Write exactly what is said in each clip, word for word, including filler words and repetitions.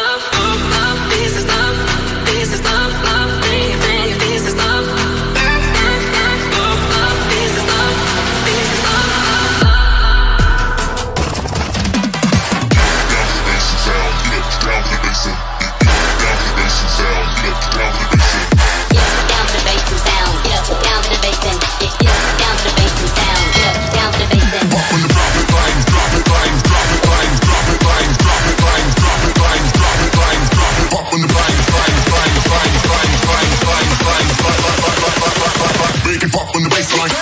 love, oh love, this is love, this is love, love, thing, thing, this is love, oh love, this is love, this is love, love. Down to the bass and sound, get up, down to the bass and down to the bass and sound, get up, down to the bass and yeah, down to the bass and sound, get up, down to the bass and yeah, down to the bass and sound, get up, down to the bass and pop when the profit lines, drop it lines, drop it lines, drop it lines, drop it lines, drop it lines, drop it lines, drop it pop when the lines, lines, lines, lines, lines, lines, lines, lines, lines, make it pop when the bass line.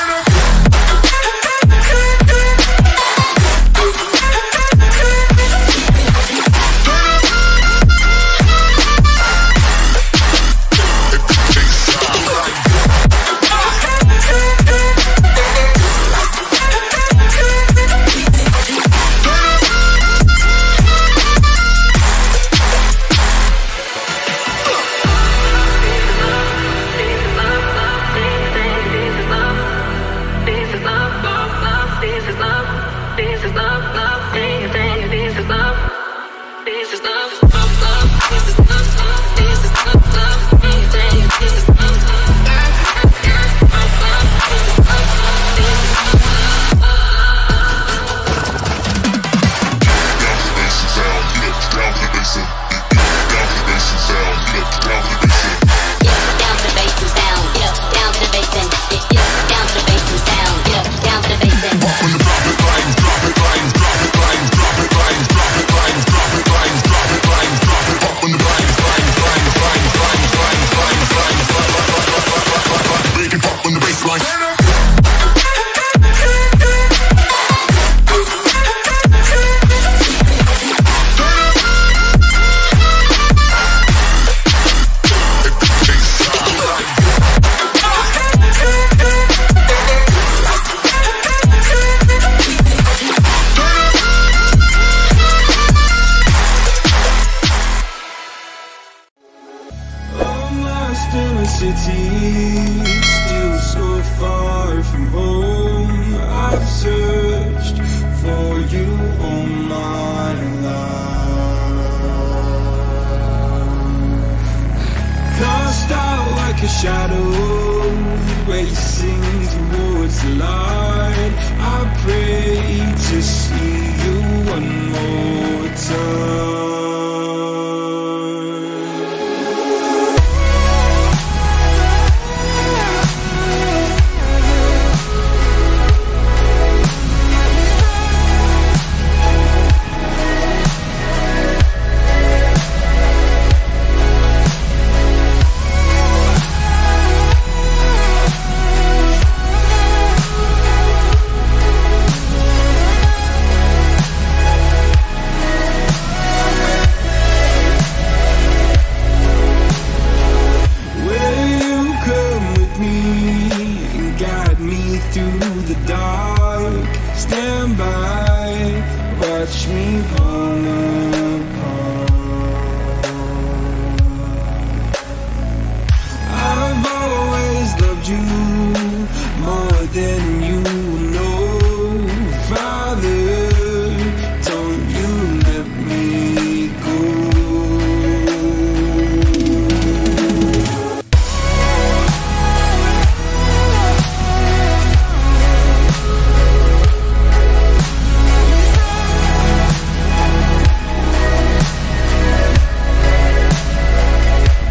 Shadow racing towards the light, I pray to